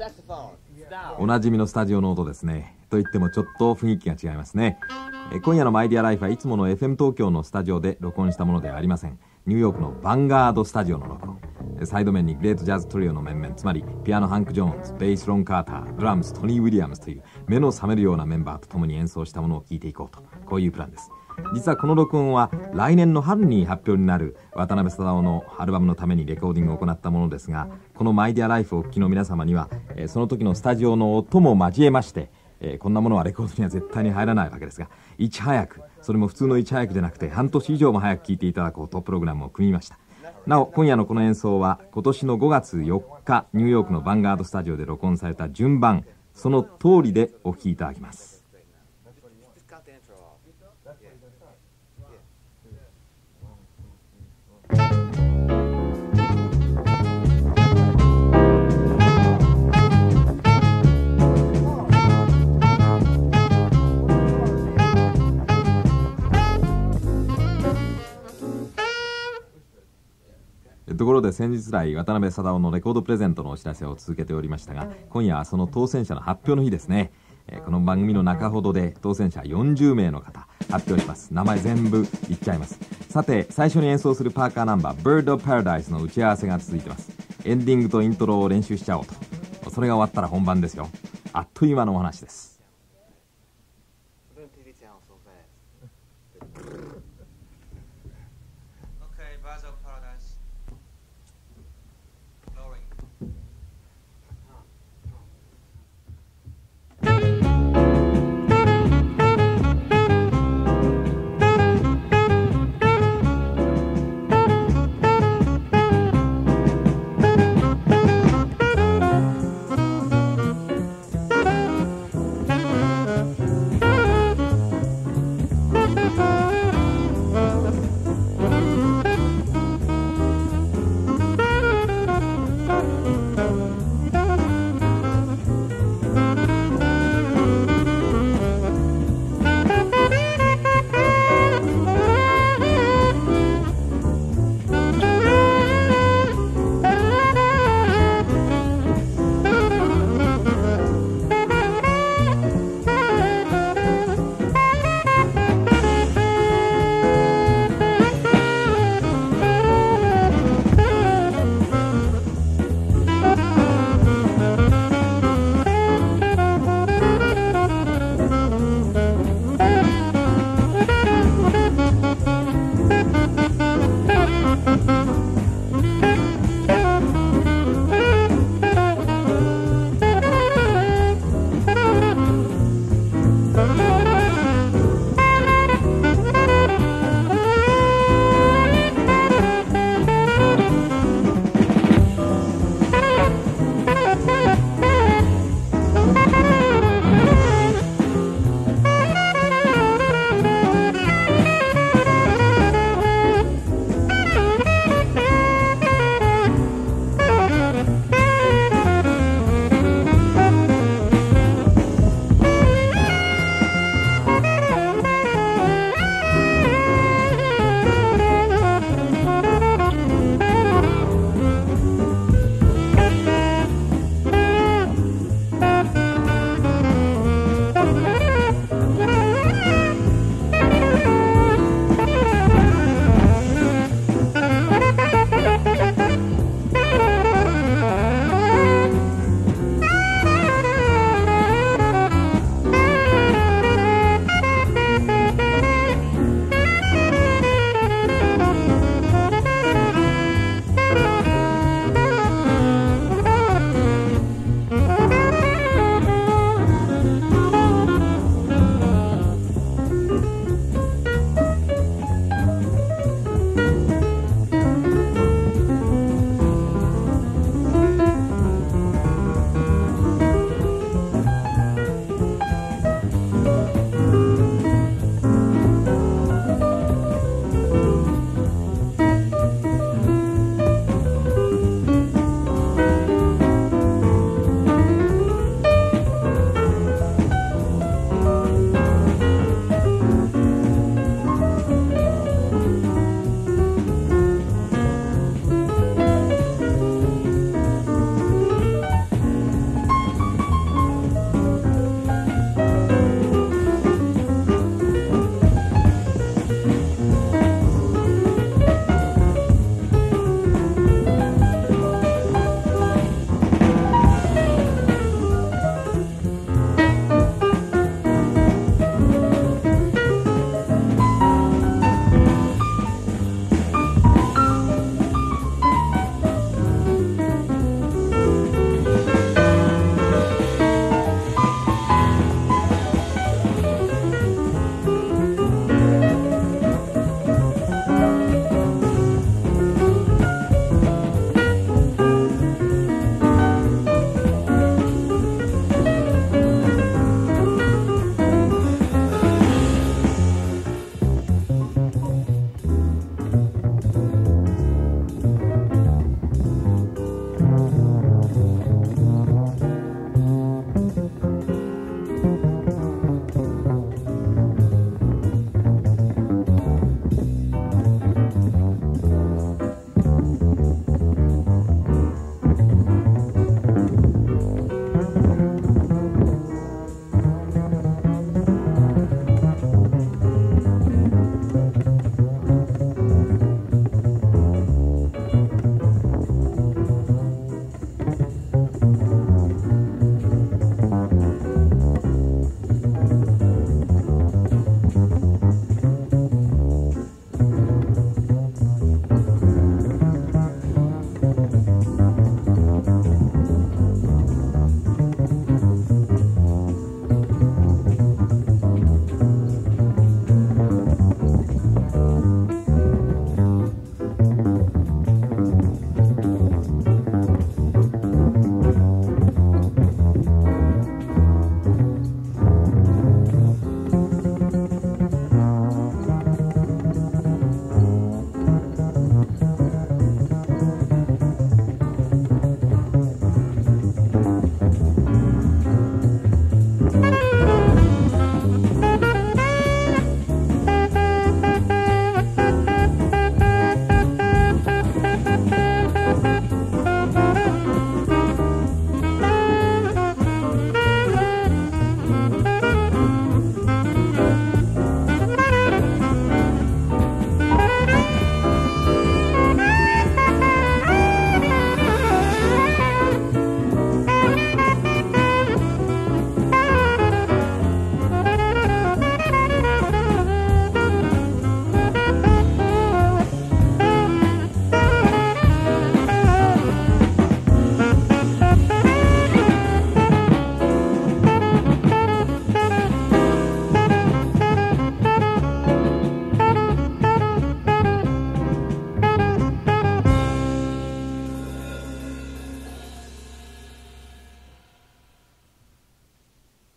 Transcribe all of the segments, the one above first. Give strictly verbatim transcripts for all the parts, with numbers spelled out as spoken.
おなじみのスタジオの音ですね。と言ってもちょっと雰囲気が違いますね。え今夜のマイディアライフはいつもの エフエム 東京のスタジオで録音したものではありません。ニューヨークのヴァンガードスタジオの録音。サイド面にグレートジャズトリオの面々、つまりピアノハンク・ジョーンズ、ベースロン・カーター、ドラムストニー・ウィリアムズという目の覚めるようなメンバーと共に演奏したものを聴いていこうと、こういうプランです。実はこの録音は来年の春に発表になる渡辺貞夫のアルバムのためにレコーディングを行ったものですが、このマイディアライフをお聞きの皆様には、えー、その時のスタジオの音も交えまして、えー、こんなものはレコードには絶対に入らないわけですが、いち早く、それも普通のいち早くじゃなくて半年以上も早く聴いていただこうとプログラムを組みました。なお今夜のこの演奏は今年のごがつよっかニューヨークのヴァンガードスタジオで録音された順番、その通りでお聴きいただきます。ところで先日来渡辺貞夫のレコードプレゼントのお知らせを続けておりましたが、今夜はその当選者の発表の日ですね。えー、この番組の中ほどで当選者よんじゅうめいの方発表します。名前全部言っちゃいます。さて最初に演奏するパーカーナンバー Bird of Paradise の打ち合わせが続いてます。エンディングとイントロを練習しちゃおうと。それが終わったら本番ですよ。あっという間のお話です。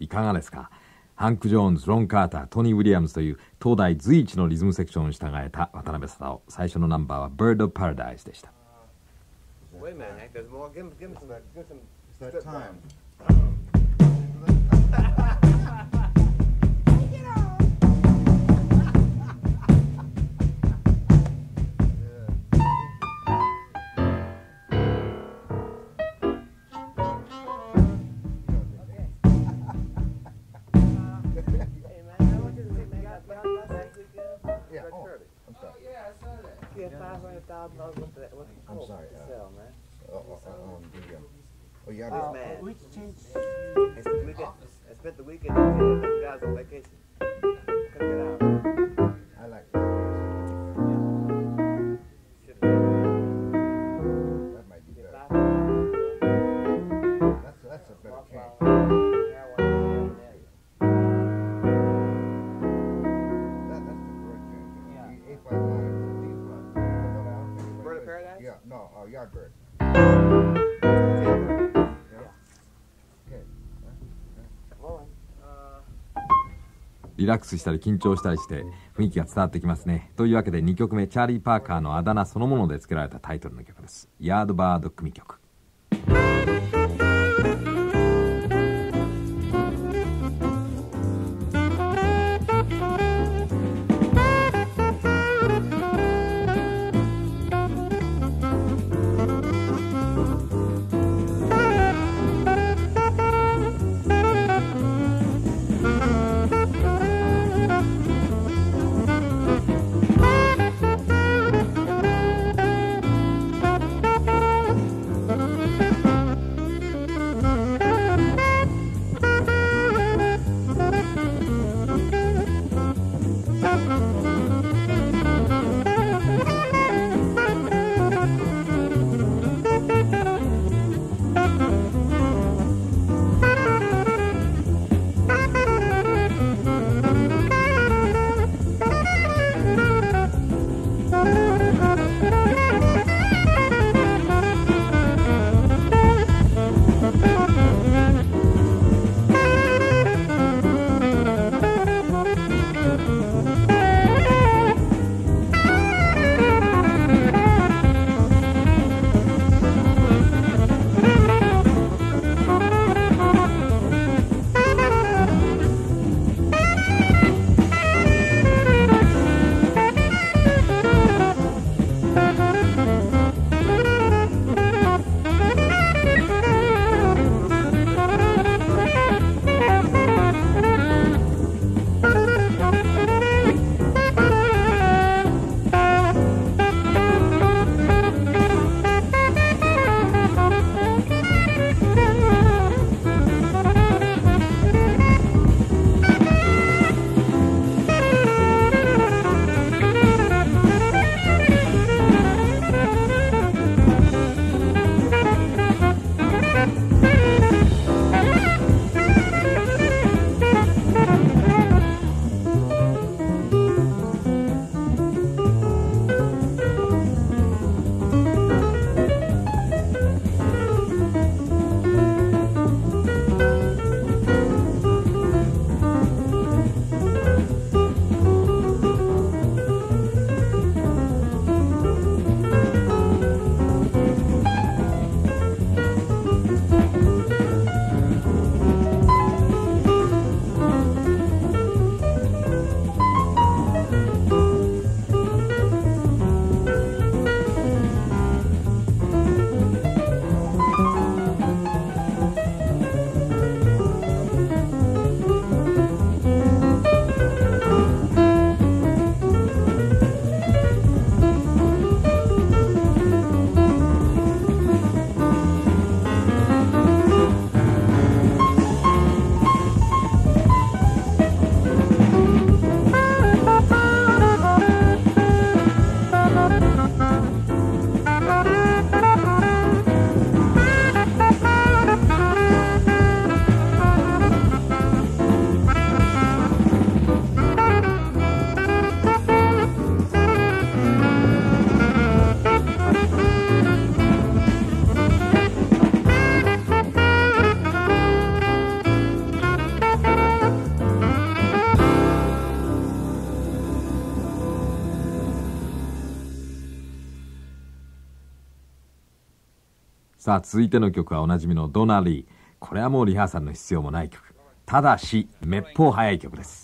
いかがですか。ハンク・ジョーンズ、ロン・カーター、トニー・ウィリアムズという東大随一のリズムセクションを従えた渡辺貞夫。最初のナンバーは Bird of Paradise でした。 Wait a minute, Hank. There's more. Give him, give him some. Give him some. It's that time. I'm sorry. Uh, uh, uh, um, the, uh, oh, yeah, Uh, man. we changed. It's the weekend. I spent the weekend with the guys on vacation. Couldn't get out. I like that. Should've done That might be it. better. Five- That's that's a better Walk change. by- marijuana, yeah. That, that's the correct change. You know, Yeah. E- eight five nine to these ones. No, no, I don't think it Bird of was- Paradise? Yeah, no, uh, Yardbird. Jailbird. Okay. Rolling. Uh, リラックスしたり緊張したりして雰囲気が伝わってきますね。というわけでにきょくめ、チャーリー・パーカーのあだ名そのもので付けられたタイトルの曲です。ヤードバード組曲。 さあ続いての曲はおなじみのドナリー。これはもうリハーサルの必要もない曲。ただしめっぽう速い曲です。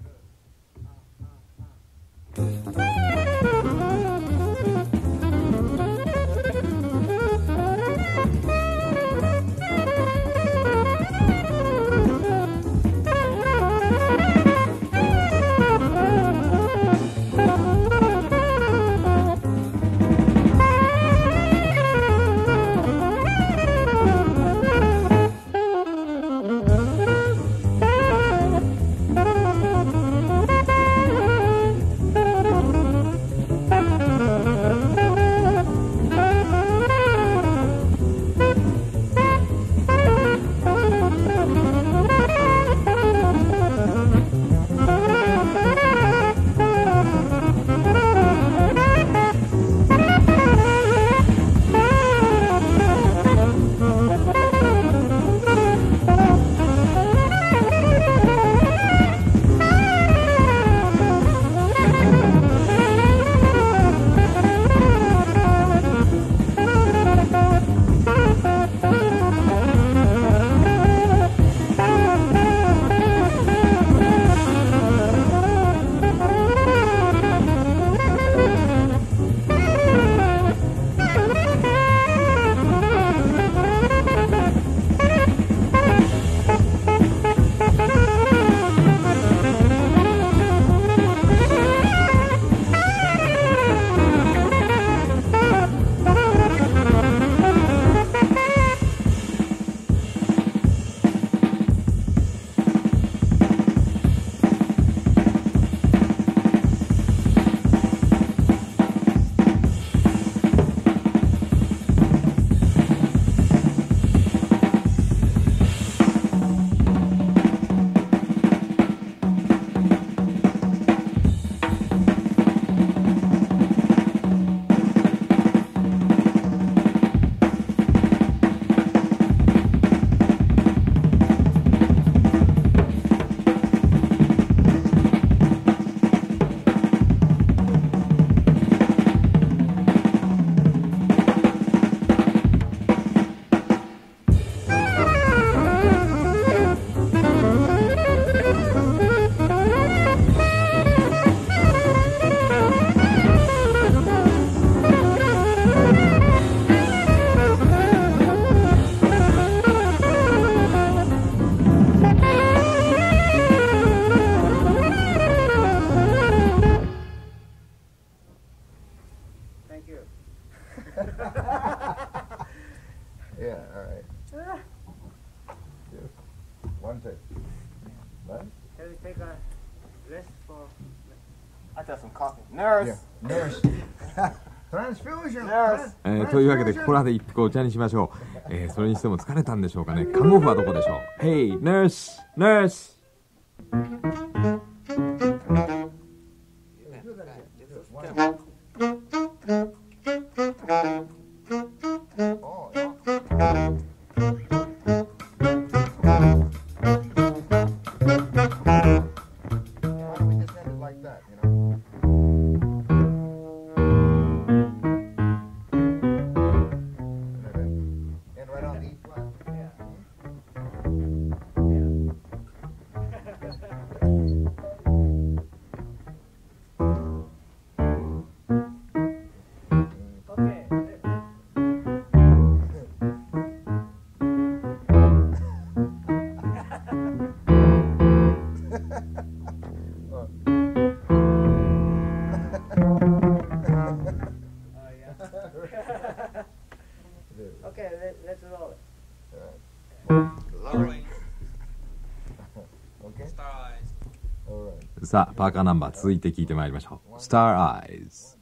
Yeah, all right. One take. What? Can we take a rest for... I got some coffee. Nurse! Yeah. Nurse. Transfusion! Nurse! えー、というわけでここらで一服お茶にしましょう。えー、それにしても疲れたんでしょうかね。看護婦はどこでしょう。 Hey, nurse! Nurse! Oh, yeah. Why don't we just end it like that, you know? And right on the E flat. Okay. Oh, yeah. Okay, let, let's roll it. Lowering. Okay? Star eyes. All right. さあパーカーナンバー続いて聞いてまいりましょう。 Star Eyes